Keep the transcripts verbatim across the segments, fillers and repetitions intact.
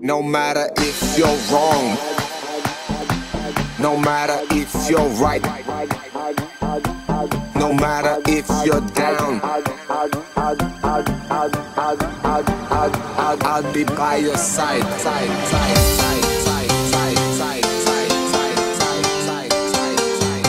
No matter if you're wrong, no matter if you're right, no matter if you're down, I'll, I'll be by your side, side, side, side, side, side, side, side, side, side, side, side,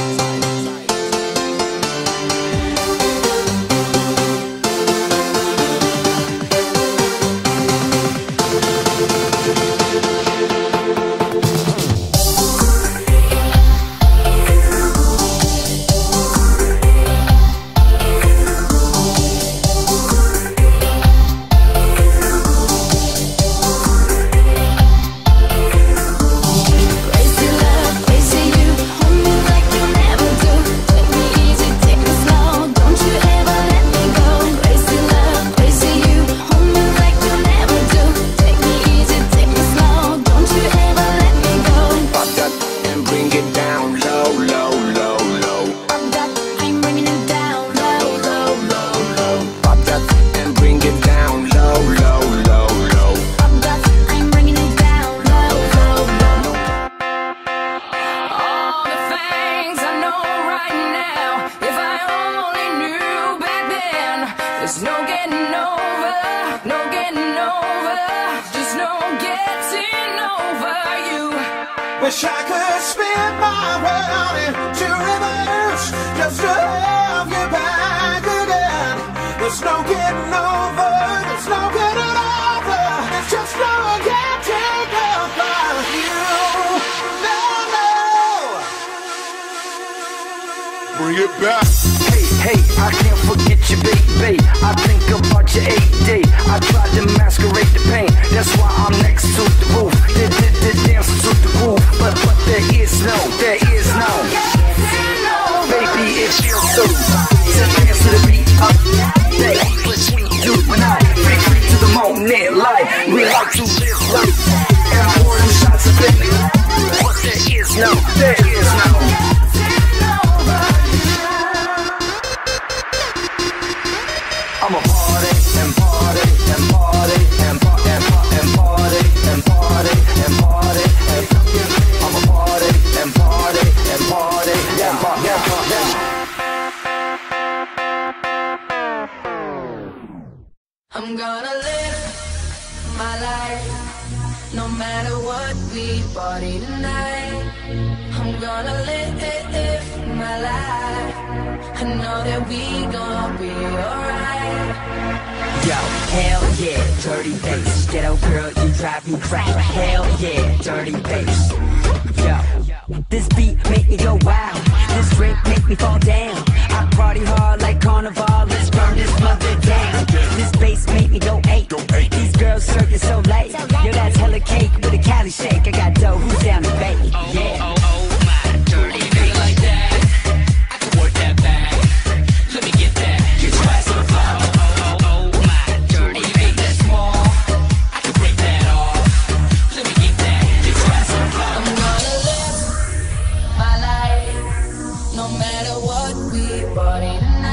there's no getting over, no getting over, just no getting over you. Wish I could spin my world into reverse just to have you back again. There's no getting over, there's no getting over, there's just no getting over you. No, no. Bring it back. Hey, I can't forget you, baby. I think about your A D. I tried to masquerade the pain. That's why I'm next to the roof. The, the, the dance to the groove. But, but there is no, there is no. Baby, it feels so. To dance to the beat of day. Between you and I. Free, free to the moment, life. We like to live life. And pour them shots of it. But there is no, there is no. I'm a party and party and party and party and party and party and party and I'm a party and party and party and party and party. I'm gonna live my life, no matter what we party tonight. I'm gonna live my life. I know that we gon' be alright. Yo, hell yeah, dirty bass. Ghetto girl, you drive me crazy. Hell yeah, dirty bass. Yo, this beat make me go wild. This drink make me fall down. I party hard like carnival. Let's burn this mother down. This bass make me go eight. These girls circling so late. Yo, that's hella cake with a Cali shake. I got dough, who's down to bake? Yeah.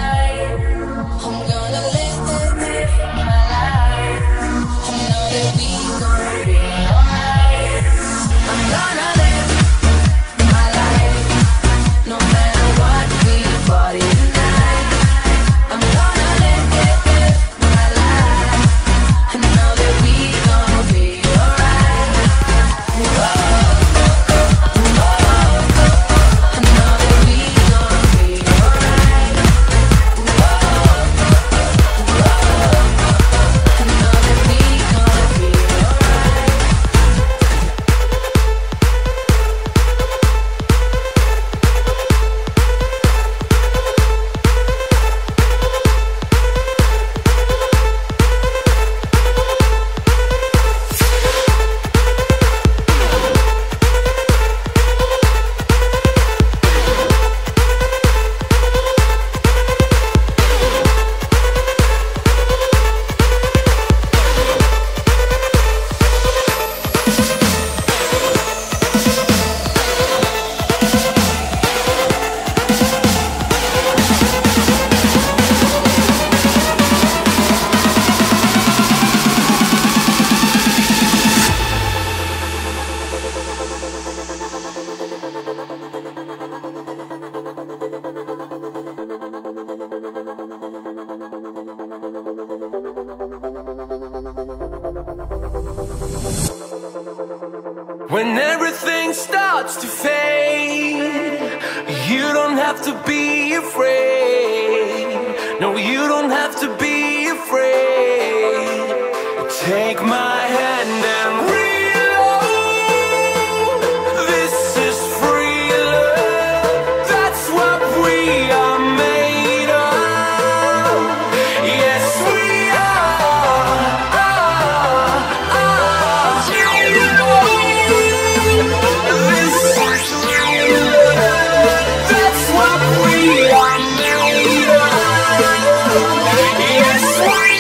I'm gonna live my life. I know that we When everything starts to fade, you don't have to be afraid. No, you don't have to be afraid. Take my hand and reload. This is free love. That's what we are made of. Yes, we are. This is free love. That's what we are made of. Yes, we are.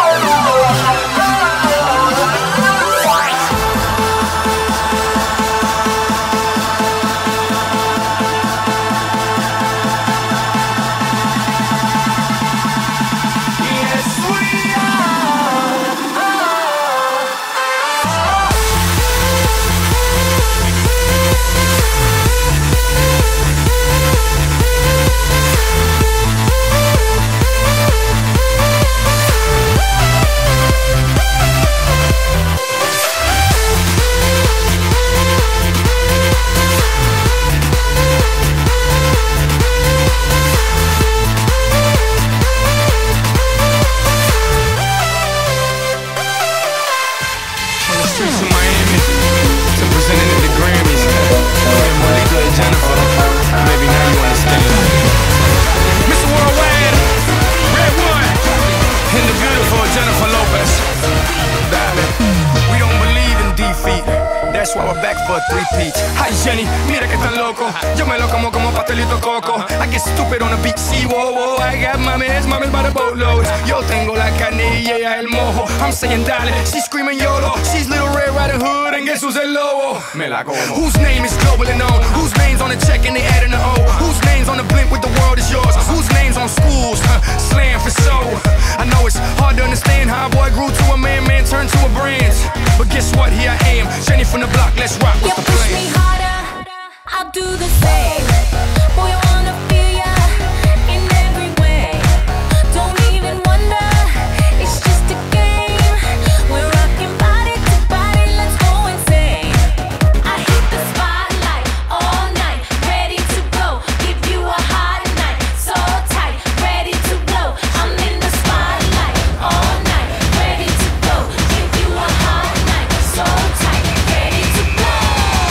That's why we're back for a three-peat. Hi Jenny, mira que tan loco. Yo me lo como como pastelito coco. I get stupid on the beach, see, whoa, whoa. I got mames, mames by the boatloads. Yo tengo la carne y ella el mojo. I'm saying dale, she's screaming YOLO. She's Little Red Riding Hood and guess who's el lobo? Me la como. Whose name is global and known? Whose name's on the check and they adding the O? Whose name's on the blimp with the world is yours? Whose name's on schools? Huh, slam for so. I know it's hard to understand how a boy grew to a man, man turned to a brand. But guess what? Here I am, Jenny from the block. Let's rock with You the push plan. me harder, I'll do the same. Boy, I wanna feel ya in every way. Don't even wonder, it's just a game. We're rocking body to body, let's go insane. I hit the spotlight all night, ready to go. Give you a hot night, so tight, ready to blow. I'm in the spotlight all night, ready to go. Give you a hot night, so tight, ready to blow.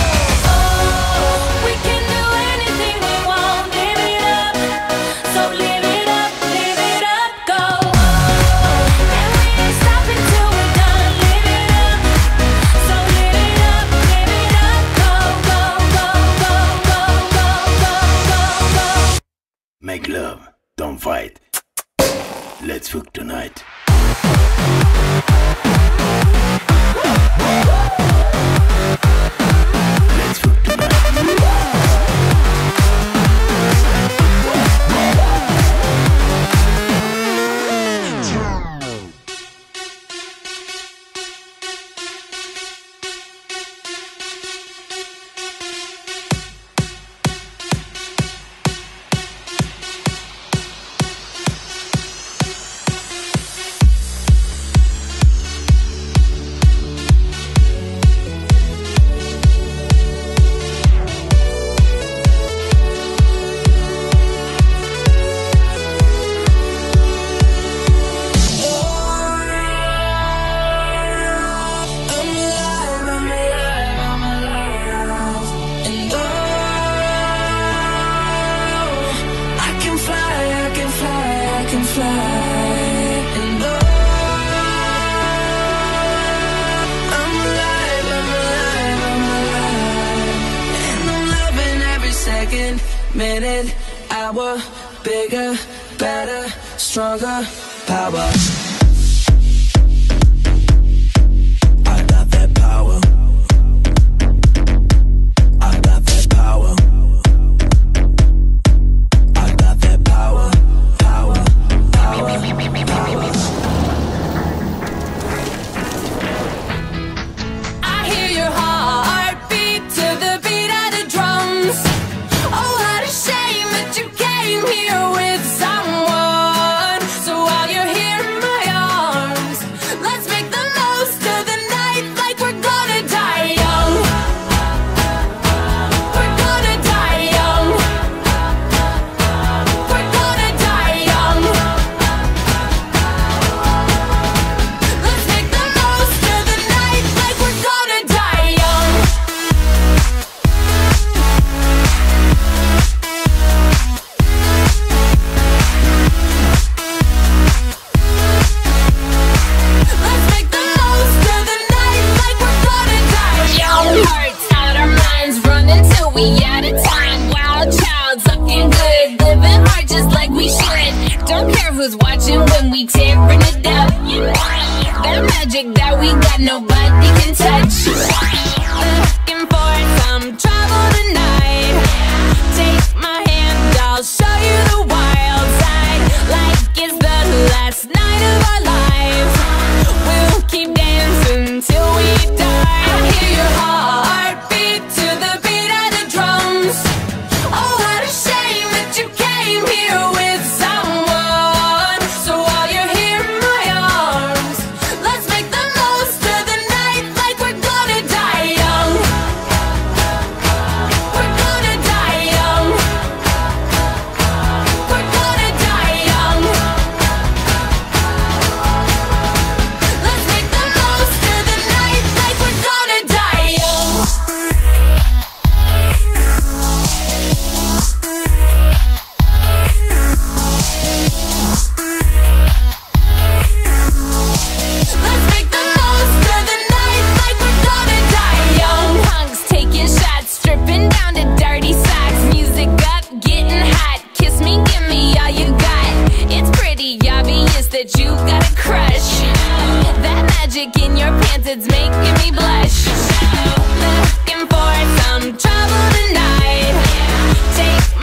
Oh, we can do anything we want, live it up. So live it up, live it up, go. And we ain't stopping till we're done, live it up. So live it up, live it up, go, go, go, go, go, go, go, go, go. Make love, don't fight. Let's fuck tonight. Let's fuck tonight. Minute, hour, bigger, better, stronger, power. I got that power. I got that power. I got that power. Power, power, power. I hear your heartbeat to the beat of the drums. Oh, what a shame that you came here with someone. So while you're here in my ain't got nobody can touch. Looking for some trouble tonight. Take my hand, I'll show you the wild side. Like it's the last night of our lives. We'll keep dancing till we die. I hear your heartbeat to the beat of the drums. Oh, what a shame that you came here with someone. So while you're here in my arms, let's make the most of the night like we're gonna die young. We're gonna die young. We're gonna die young. Let's make the most of the night like we're gonna die young. Let's make the most of the night like we're gonna die young. Punks taking shots, stripping down to dirty socks. Music up, getting hot. Kiss me, give me all you got. It's pretty obvious that you got a crush. That magic in your pants, it's making me blush. Looking for some trouble tonight. Take